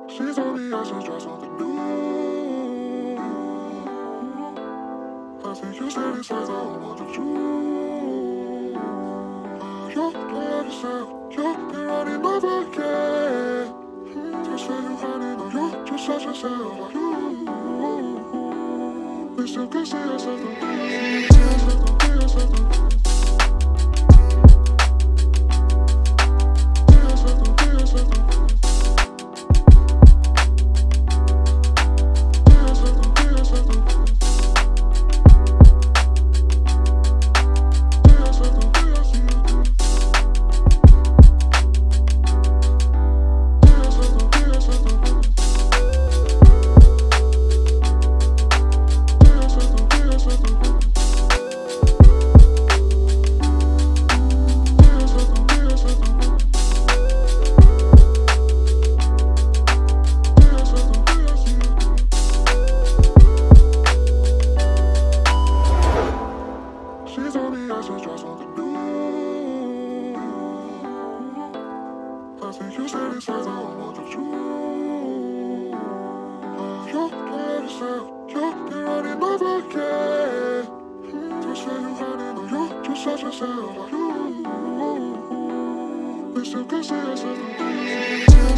She told me I should try something new. I think you said it's like I want the truth. You don't love yourself, you been running over again. Just say you honey, no, you just shut yourself like you. We still can see yourself, don't be yourself, don't be yourself, don't be yourself. She told me I should try something new. I think you said it's like I want the truth. You don't love yourself, you been running over again. Just say you honey, no, you just shut yourself like you. We still can see yourself.